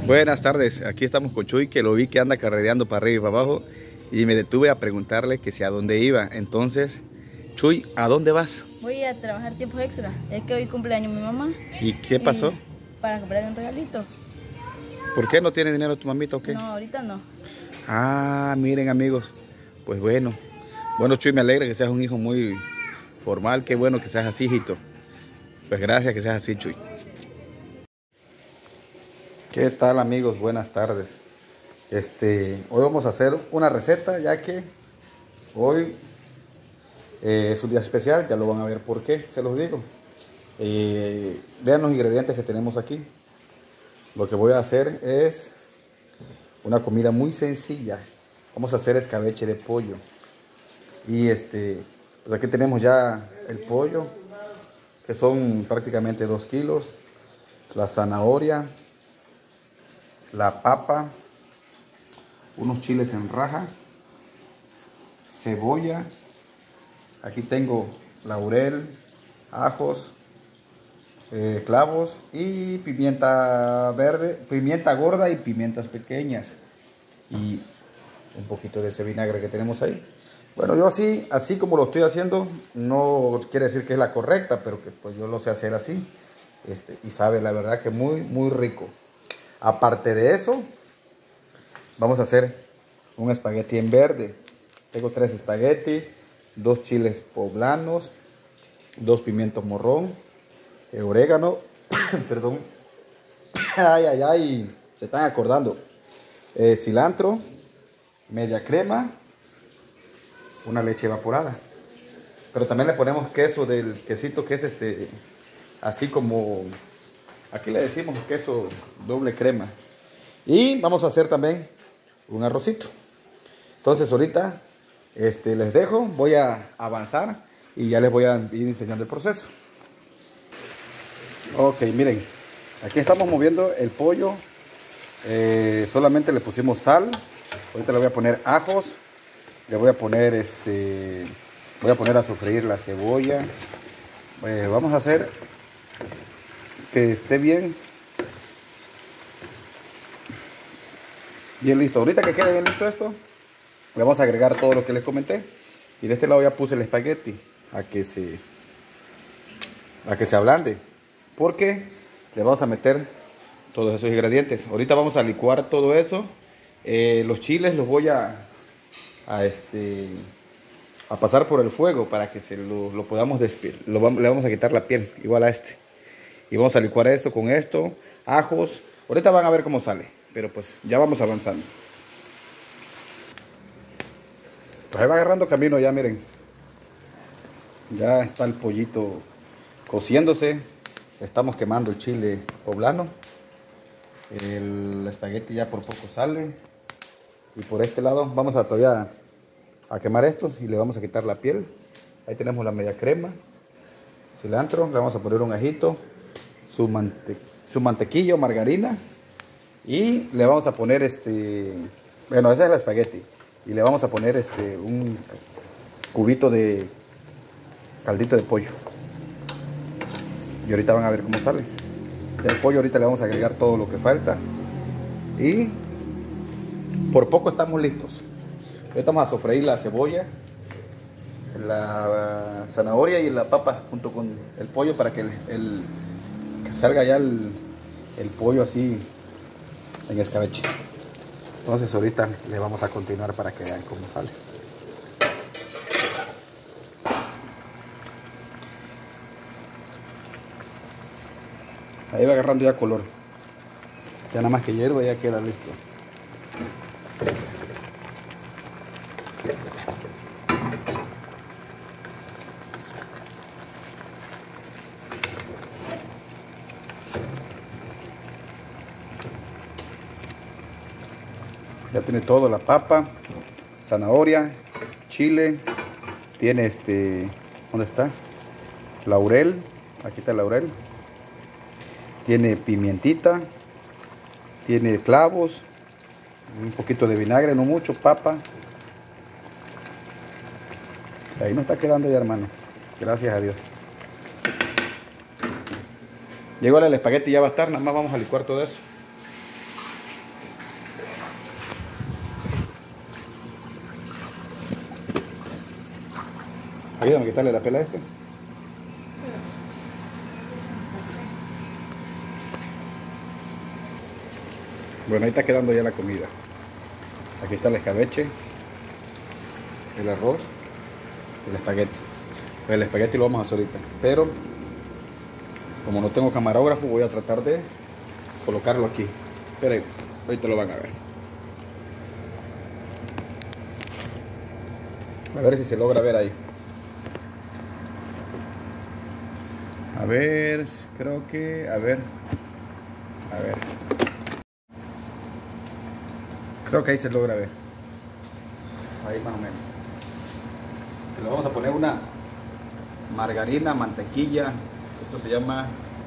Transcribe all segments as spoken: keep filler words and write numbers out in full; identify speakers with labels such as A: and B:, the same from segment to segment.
A: Buenas tardes, aquí estamos con Chuy, que lo vi que anda carrereando para arriba y para abajo y me detuve a preguntarle que si a dónde iba. Entonces, Chuy, ¿a dónde vas?
B: Voy a trabajar tiempos extra. Es que hoy cumpleaños mi mamá.
A: ¿Y qué pasó?
B: Y para comprarle un regalito.
A: ¿Por qué no tiene dinero tu mamita o qué?
B: No, ahorita no.
A: Ah, miren amigos, pues bueno. Bueno, Chuy, me alegra que seas un hijo muy formal, qué bueno que seas así, hijito. Pues gracias que seas así, Chuy. ¿Qué tal amigos? Buenas tardes. Este, hoy vamos a hacer una receta, ya que hoy eh, es un día especial, ya lo van a ver por qué, se los digo. Eh, vean los ingredientes que tenemos aquí. Lo que voy a hacer es una comida muy sencilla. Vamos a hacer escabeche de pollo. Y este, pues aquí tenemos ya el pollo, que son prácticamente dos kilos, la zanahoria, la papa, unos chiles en raja, cebolla, aquí tengo laurel, ajos, eh, clavos y pimienta verde, pimienta gorda y pimientas pequeñas y un poquito de ese vinagre que tenemos ahí. Bueno, yo así, así como lo estoy haciendo, no quiere decir que es la correcta, pero que pues yo lo sé hacer así, este, y sabe la verdad que muy, muy rico. Aparte de eso, vamos a hacer un espagueti en verde. Tengo tres espaguetis, dos chiles poblanos, dos pimientos morrón, eh, orégano, perdón, ay, ay, ay, se están acordando, eh, cilantro, media crema, una leche evaporada. Pero también le ponemos queso del quesito que es este, así como, aquí le decimos queso doble crema. Y vamos a hacer también un arrocito. Entonces ahorita este, les dejo, voy a avanzar y ya les voy a ir enseñando el proceso. Ok, miren, aquí estamos moviendo el pollo. Eh, solamente le pusimos sal. Ahorita le voy a poner ajos. Le voy a poner este, voy a poner a sofreír la cebolla. Eh, vamos a hacer que esté bien, bien listo. Ahorita que quede bien listo esto, le vamos a agregar todo lo que les comenté. Y de este lado ya puse el espagueti a que se, a que se ablande, porque le vamos a meter todos esos ingredientes. Ahorita vamos a licuar todo eso. Eh, los chiles los voy a a este a pasar por el fuego para que se lo, lo podamos despir, lo vamos, le vamos a quitar la piel igual a este y vamos a licuar esto con esto, ajos. Ahorita van a ver cómo sale, pero pues ya vamos avanzando. Pues ahí va agarrando camino ya, miren, ya está el pollito cociéndose. Estamos quemando el chile poblano, el espagueti ya por poco sale. Y por este lado vamos a todavía a quemar estos y le vamos a quitar la piel. Ahí tenemos la media crema, cilantro, le vamos a poner un ajito, su, mante su mantequilla o margarina y le vamos a poner este, bueno, ese es el espagueti y le vamos a poner este un cubito de caldito de pollo. Y ahorita van a ver cómo sale. Del pollo ahorita le vamos a agregar todo lo que falta y por poco estamos listos. Ahorita vamos a sofreír la cebolla, la zanahoria y la papa junto con el pollo para que, el, el, que salga ya el, el pollo así en escabeche. Entonces ahorita le vamos a continuar para que vean cómo sale. Ahí va agarrando ya color. Ya nada más que hierva ya queda listo. Ya tiene todo, la papa, zanahoria, chile, tiene este, ¿dónde está? Laurel, aquí está el laurel, tiene pimientita, tiene clavos, un poquito de vinagre, no mucho, papa. Ahí nos está quedando ya, hermano, gracias a Dios. Llegó el espagueti, ya va a estar, nada más vamos a licuar todo eso. Ayúdame a quitarle la pela a este. Bueno, ahí está quedando ya la comida. Aquí está el escabeche, el arroz, el espagueti. El espagueti lo vamos a hacer ahorita, pero como no tengo camarógrafo voy a tratar de colocarlo aquí. Pero ahorita lo van a ver. A ver si se logra ver ahí. A ver, creo que, a ver, a ver. Creo que ahí se logra ver. Ahí más o menos. Le vamos a poner una margarina, mantequilla. Esto se llama,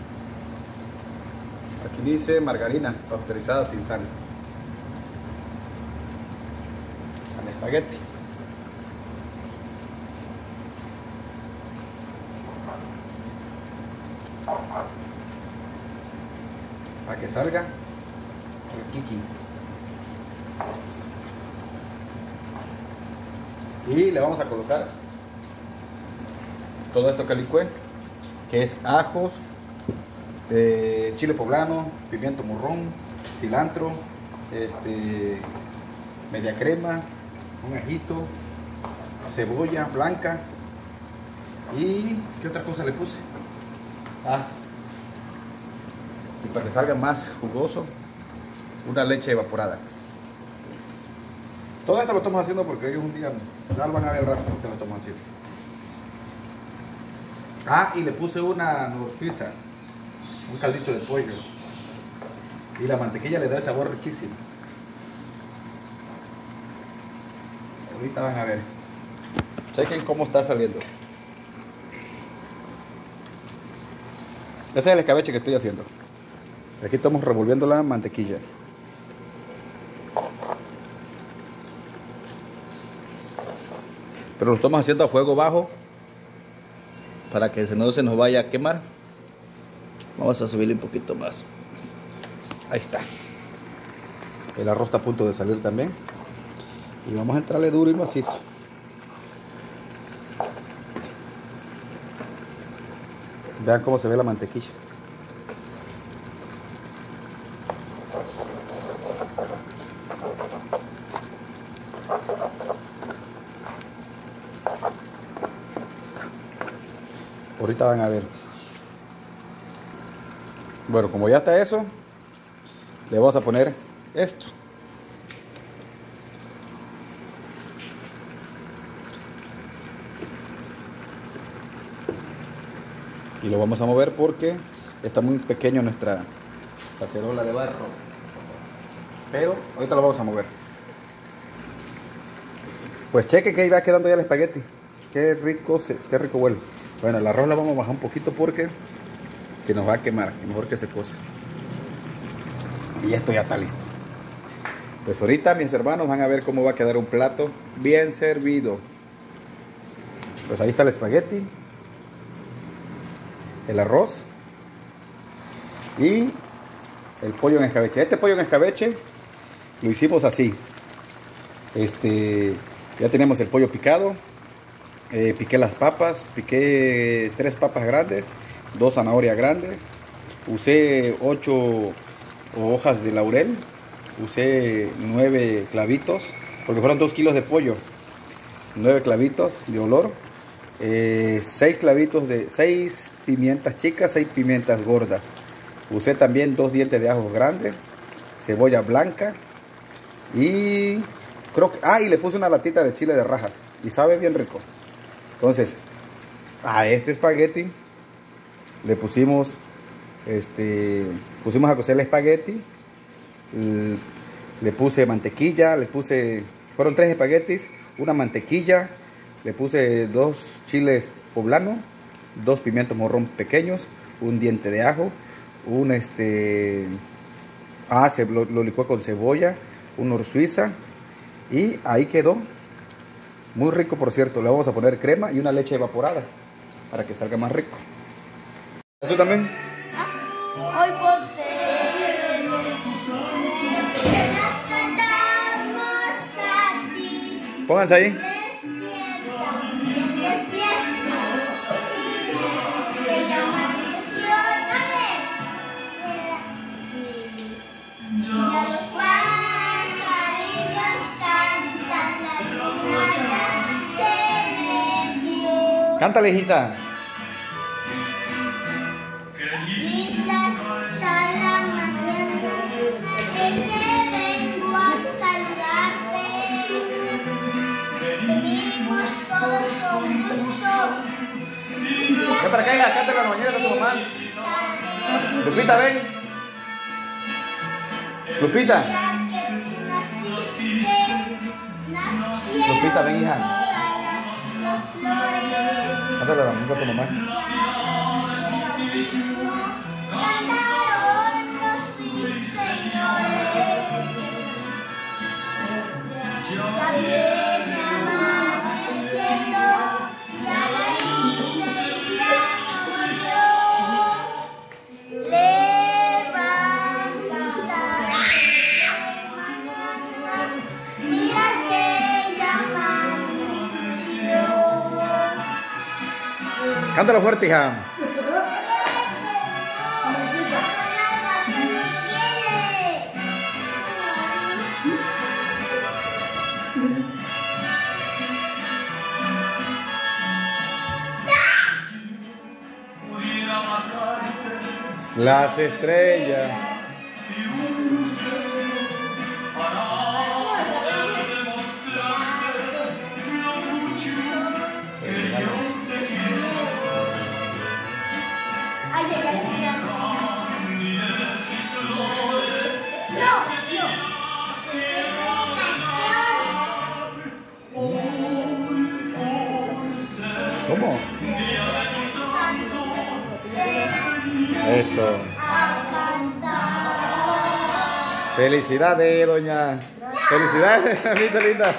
A: aquí dice margarina pasteurizada sin sal. Al espagueti. Para que salga el kiki. Y le vamos a colocar todo esto que licué, que es ajos, eh, chile poblano, pimiento morrón, cilantro, este, media crema, un ajito, cebolla blanca y ¿qué otra cosa le puse? Ah, y para que salga más jugoso, una leche evaporada. Todo esto lo estamos haciendo porque hoy es un día, ya lo van a ver rápido que lo estamos haciendo. Ah, y le puse una nuez suiza, un caldito de pollo. Y la mantequilla le da el sabor riquísimo. Ahorita van a ver. Chequen cómo está saliendo. Ese es el escabeche que estoy haciendo. Aquí estamos revolviendo la mantequilla. Pero lo estamos haciendo a fuego bajo para que no se nos vaya a quemar. Vamos a subirle un poquito más. Ahí está. El arroz está a punto de salir también. Y vamos a entrarle duro y macizo. Vean cómo se ve la mantequilla. Ahorita van a ver. Bueno, como ya está eso, le vamos a poner esto. Y lo vamos a mover porque está muy pequeño nuestra cacerola de barro. Pero ahorita lo vamos a mover. Pues cheque que ahí va quedando ya el espagueti. Qué rico, qué rico huele. Bueno, el arroz lo vamos a bajar un poquito porque se nos va a quemar. Mejor que se cose. Y esto ya está listo. Pues ahorita mis hermanos van a ver cómo va a quedar un plato bien servido. Pues ahí está el espagueti, el arroz y el pollo en escabeche. Este pollo en escabeche lo hicimos así. Este, ya tenemos el pollo picado. Eh, piqué las papas, piqué tres papas grandes, dos zanahorias grandes, usé ocho hojas de laurel, usé nueve clavitos, porque fueron dos kilos de pollo, nueve clavitos de olor, eh, seis clavitos de seis pimientas chicas, seis pimientas gordas, usé también dos dientes de ajo grandes, cebolla blanca y creo que, ah, y le puse una latita de chile de rajas y sabe bien rico. Entonces, a este espagueti le pusimos, este, pusimos a cocer el espagueti, le puse mantequilla, le puse, fueron tres espaguetis, una mantequilla, le puse dos chiles poblanos, dos pimientos morrón pequeños, un diente de ajo, un este, ah, se lo, lo licué con cebolla, un nuez suiza y ahí quedó. Muy rico, por cierto. Le vamos a poner crema y una leche evaporada para que salga más rico. ¿Tú también?
C: Hoy por ser las cantamos a ti.
A: Pónganse ahí.
C: Despierta, despierta.
A: Cántale, hijita.
C: Linda está la mañana en que vengo a saludarte. Venimos todos con gusto.
A: Ven para acá, hija, cántale la mañana con tu mamá. Lupita, ven. Lupita. Lupita, ven, hija. Cántale la mañana con tu mamá. Cántalo fuerte, hija. Las estrellas.
C: Ay, ay, ay, ay.
A: ¿Cómo? Eso. Felicidades, doña. Felicidades, mamita linda.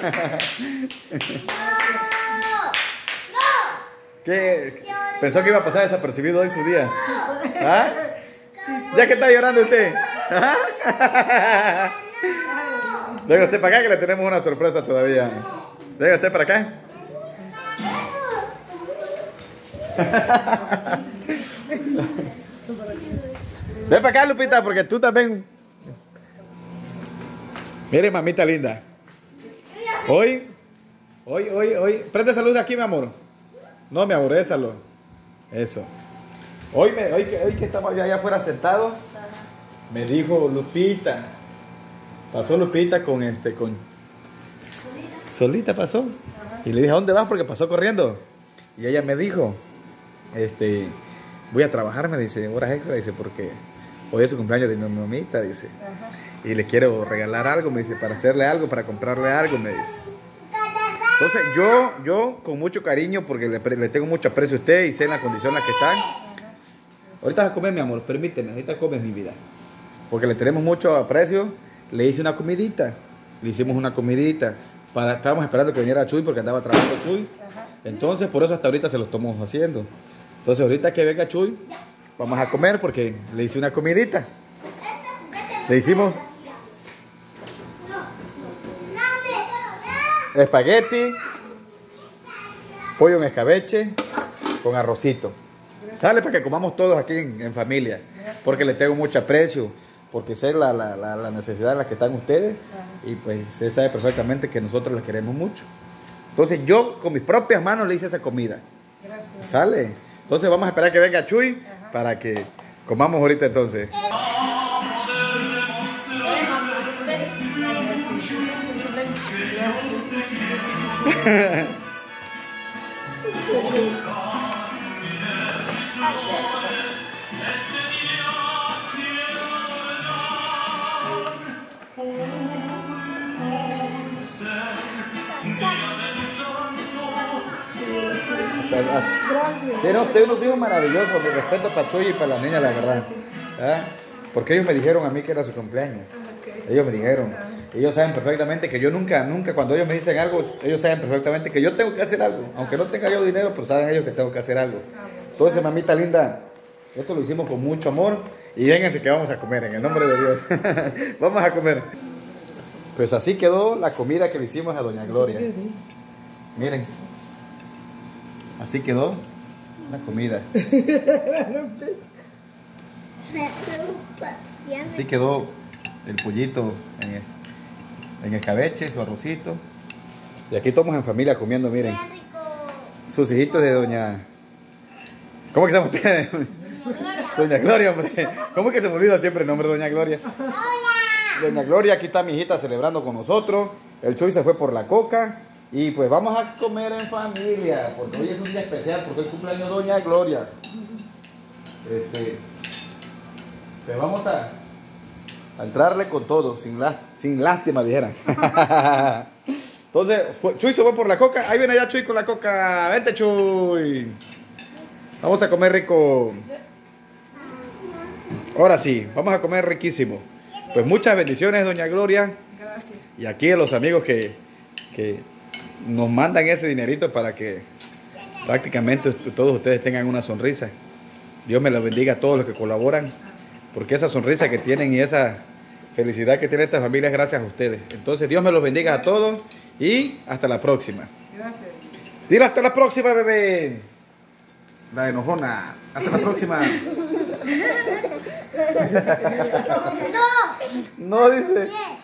A: ¿Qué? ¿Pensó que iba a pasar desapercibido hoy su día? ¿Ah? ¿Ya que está llorando usted? ¿Ah? Venga usted para acá que le tenemos una sorpresa todavía. Venga usted para acá. Ven para acá, Lupita, porque tú también. Mire, mamita linda. Hoy, hoy, hoy, hoy. Prende salud aquí, mi amor. No, mi amor, ésalo. Eso. Hoy, me, hoy, hoy que estaba yo allá afuera sentado, me dijo Lupita. Pasó Lupita con este, con. Solita pasó. Y le dije, ¿a dónde vas? Porque pasó corriendo. Y ella me dijo, este, voy a trabajar, me dice, horas extra, dice, porque hoy es su cumpleaños de mi mamita, dice. Ajá. Y le quiero regalar algo, me dice, para hacerle algo, para comprarle algo, me dice. Entonces yo, yo con mucho cariño, porque le, le tengo mucho aprecio a usted y sé en la condición en la que están. Ahorita vas a comer, mi amor, permíteme, ahorita comes mi vida. Porque le tenemos mucho aprecio, le hice una comidita, le hicimos una comidita. Para, estábamos esperando que viniera Chuy porque andaba trabajando Chuy. Entonces por eso hasta ahorita se lo estamos haciendo. Entonces ahorita que venga Chuy, vamos a comer porque le hice una comidita. Le hicimos espagueti, pollo en escabeche con arrocito. Sale para que comamos todos aquí en, en familia, porque le tengo mucho aprecio, porque sé la, la, la, la necesidad en la que están ustedes y pues se sabe perfectamente que nosotros les queremos mucho. Entonces yo con mis propias manos le hice esa comida. Gracias. Sale. Entonces vamos a esperar que venga Chuy. Ajá. Para que comamos ahorita entonces. Tiene usted unos hijos maravillosos, mi respeto para Chuy y para la niña, la verdad. ¿Ah? Porque ellos me dijeron a mí que era su cumpleaños. Ellos me dijeron. Ellos saben perfectamente que yo nunca, nunca, cuando ellos me dicen algo, ellos saben perfectamente que yo tengo que hacer algo. Aunque no tenga yo dinero, pero saben ellos que tengo que hacer algo. Entonces, mamita linda, esto lo hicimos con mucho amor. Y vénganse que vamos a comer, en el nombre de Dios. Vamos a comer. Pues así quedó la comida que le hicimos a doña Gloria. Miren. Así quedó la comida. Así quedó el pollito en el, en escabeche, su arrocito. Y aquí estamos en familia comiendo, miren. sus hijitos de doña... ¿Cómo que se llama usted? Doña Gloria, hombre. ¿Cómo que se me olvida siempre el nombre de Doña Gloria? Doña Gloria, aquí está mi hijita celebrando con nosotros. El Chuy se fue por la coca. Y pues vamos a comer en familia. Porque hoy es un día especial, porque hoy cumpleaños Doña Gloria. Este... Pues vamos a... a entrarle con todo, sin, lá, sin lástima, dijeran. Entonces, fue, Chuy se fue por la coca. Ahí viene ya Chuy con la coca. Vente, Chuy. Vamos a comer rico. Ahora sí, vamos a comer riquísimo. Pues muchas bendiciones, Doña Gloria.
D: Gracias.
A: Y aquí a los amigos que, que nos mandan ese dinerito para que prácticamente todos ustedes tengan una sonrisa. Dios me los bendiga a todos los que colaboran. Porque esa sonrisa que tienen y esa felicidad que tiene esta familia es gracias a ustedes. Entonces Dios me los bendiga a todos y hasta la próxima.
D: Gracias.
A: Dile hasta la próxima, bebé. La enojona. Hasta la próxima.
C: No.
A: No, dice.
C: Yes.